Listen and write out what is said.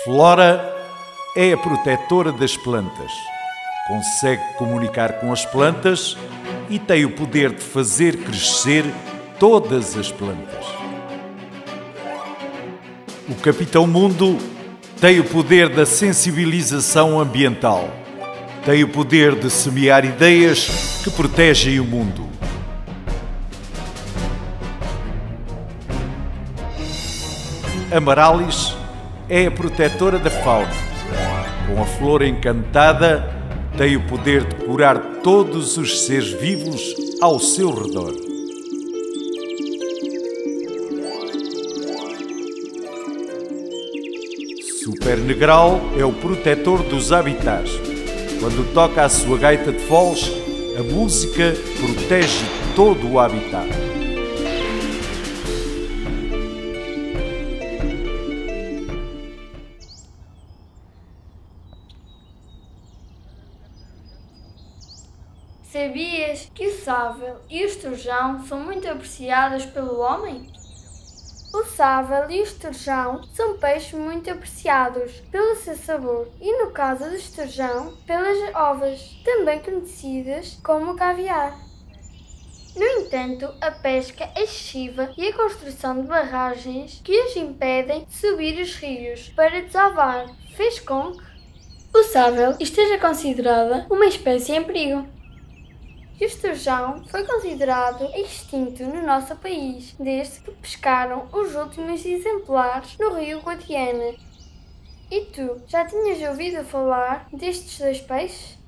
Flora é a protetora das plantas. Consegue comunicar com as plantas e tem o poder de fazer crescer todas as plantas. O Capitão Mundo tem o poder da sensibilização ambiental. Tem o poder de semear ideias que protegem o mundo. Amarallis é a protetora da fauna. Com a flor encantada, tem o poder de curar todos os seres vivos ao seu redor. Super Negral é o protetor dos habitats. Quando toca a sua gaita de foles, a música protege todo o habitat. Sabias que o sável e o esturjão são muito apreciados pelo homem? O sável e o esturjão são peixes muito apreciados pelo seu sabor e, no caso do esturjão, pelas ovas, também conhecidas como caviar. No entanto, a pesca excessiva e a construção de barragens que os impedem de subir os rios para desovar fez com que o sável esteja considerada uma espécie em perigo. O esturjão foi considerado extinto no nosso país desde que pescaram os últimos exemplares no rio Guadiana. E tu, já tinhas ouvido falar destes dois peixes?